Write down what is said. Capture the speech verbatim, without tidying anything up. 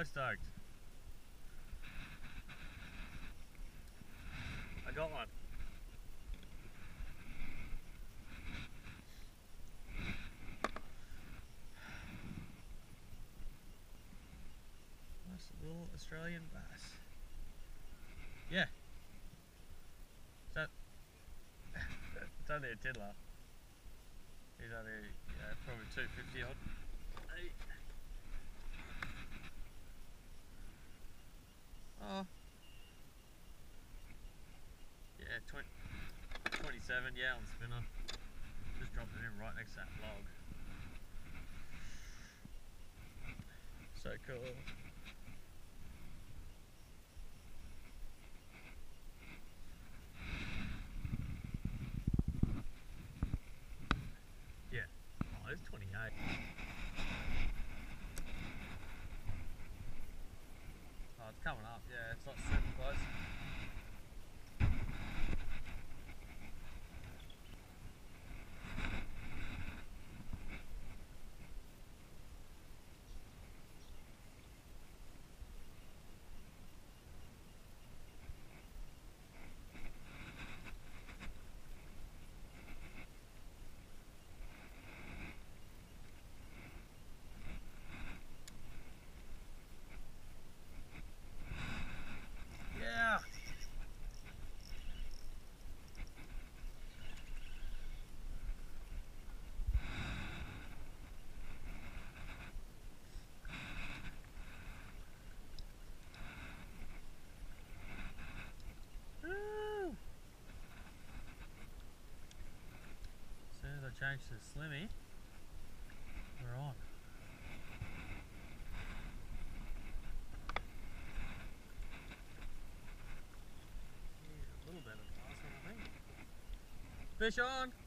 So stoked. I got one. Nice little Australian bass. Yeah. Is that it's only a tiddler. He's only yeah, probably two fifty odd. Hey. Oh. Yeah, twenty, twenty-seven, yeah, on spinner. Just dropped it in right next to that log. So cool. Yeah. Oh, it's twenty-eight. Oh, it's coming up. Yeah, it's not super close. Yeah. Woo. As soon as I change to Slimmy, we're on. A little better than last one, I think. Fish on!